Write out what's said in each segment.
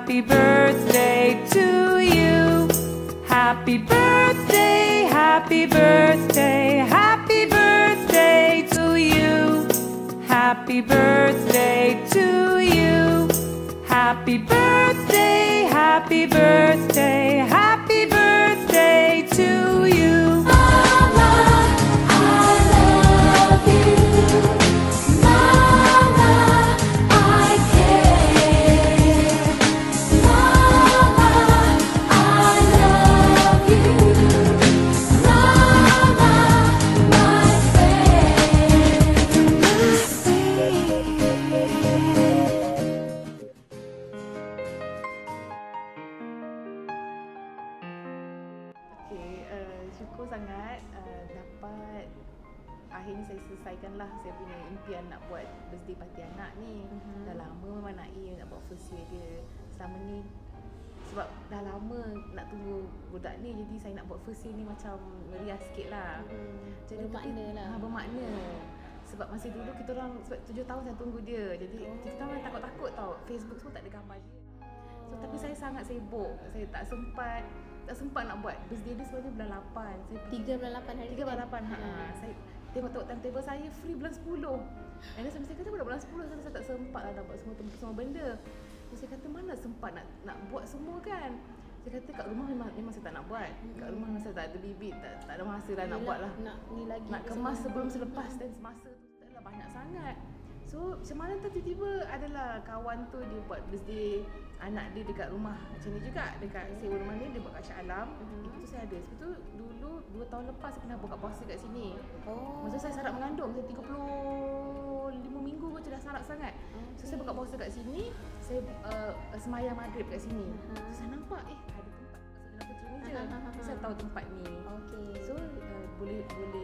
happy birthday to you. Happy birthday, happy birthday, happy birthday to you. Happy birthday to you. Happy birthday, happy birthday, happy birthday to you. Mama, I love you. Mama, I care. Mama, I love you. Mama, my friend, my friend. Syukur sangat dapat akhirnya saya selesaikanlah saya punya impian nak buat birthday party anak ni. Dah lama memang nak buat first year dia. Selama ni sebab dah lama nak tunggu budak ni, jadi saya nak buat first year ni macam meriah sikit lah. Jadi Bermakna lah. Bermakna. Sebab masa dulu kita orang, sebab 7 tahun saya tunggu dia. Jadi kita orang takut-takut tau. Facebook semua tak ada gambar dia. So tapi saya sangat sibuk. Saya tak sempat nak buat. Birthday dia sebenarnya bulan 8. Saya 3 bulan 8 hari 3 bulan 8. Saya tengok timetable saya free bulan 10. Dan saya mesti kata bulan 10 saya tak sempat lah nak buat semua benda. So, saya kata mana sempat nak buat semua kan. Saya kata kat rumah memang saya tak nak buat. Kat rumah memang saya tak ada bibit, tak ada masa lah nak buat lah. Nak kemas sebelum selepas dan semasa tu taklah banyak sangat. So macam mana tiba-tiba adalah kawan tu dia buat birthday anak dia dekat rumah macam ni juga, dekat sewa rumah ni dia buat kat Shah Alam. Itu tu saya ada. Sebab tu dulu 2 tahun lepas saya pernah buka puasa kat sini. Masa saya sarap mengandung, saya 35 minggu macam dah sarap sangat. So saya buka puasa kat sini, saya semayang maghrib kat sini. So saya nampak ada tempat Saudara Puteri ni je. So, saya tahu tempat ni. So boleh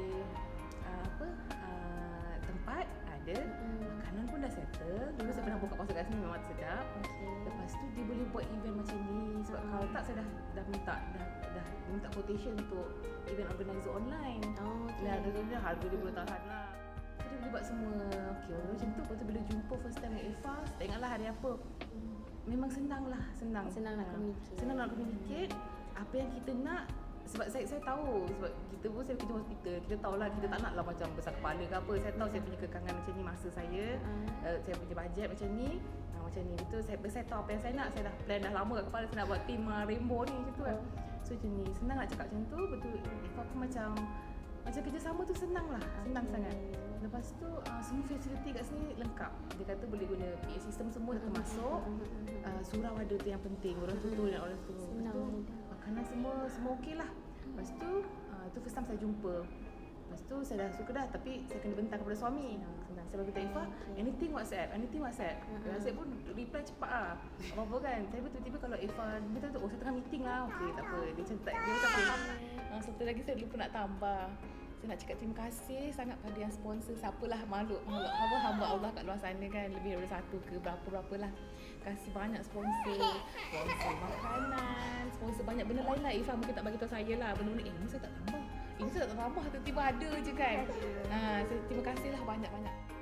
tempat ada, makanan pun dah settle. Dulu saya pernah buka puasa kat sini memang sedap. Lepas tu dia boleh buat event macam ni. Sebab kalau tak saya dah minta quotation untuk event organizer online. Dia harga dia boleh tahan lah. So dia boleh buat semua. Okay, macam tu. Lepas tu bila jumpa first time dengan Eva, tak ingatlah hari apa. Memang senang nak communicate. Apa yang kita nak. Sebab saya tahu, sebab kita pun saya kerja hospital, kita tahulah kita tak naklah macam besar kepala ke apa. Saya tahu saya punya kekangan macam ni masa saya, saya punya bajet macam ni, macam ni. Betul, saya tahu apa yang saya nak, saya dah plan dah lama kat kepala saya nak buat team rainbow ni macam tu kan. So macam ni, senang nak cakap macam tu, betul. Eva pun macam kerjasama tu senang lah, senang sangat. Lepas tu semua fasiliti kat sini lengkap. Dia kata boleh guna PA system semua dah termasuk. Surau ada tu yang penting, orang tutur dan orang tu. Lepas tu makanan semua okey lah. Lepas tu tu first time saya jumpa. Lepas tu saya dah suka dah, tapi saya kena bentang kepada suami. Senang. Saya bagi tahu Eva, anything WhatsApp. WhatsApp pun reply cepat lah. Apa-apa kan. Saya tiba-tiba kalau Eva dia tahu saya tengah meeting lah. Okey, tak apa. Dia macam faham. Satu lagi saya lupa nak tambah. Saya nak cakap terima kasih sangat pada yang sponsor. Siapalah makhluk hamba Allah kat luar sana kan, lebih daripada satu ke berapa lah. Kasih banyak sponsor makanan, sponsor banyak benda lain lah. Ifah mungkin tak bagi tahu saya lah benda-benda ni saya tak tambah. Ini saya tak tambah, tiba-tiba ada je kan. Saya terima kasih lah banyak-banyak.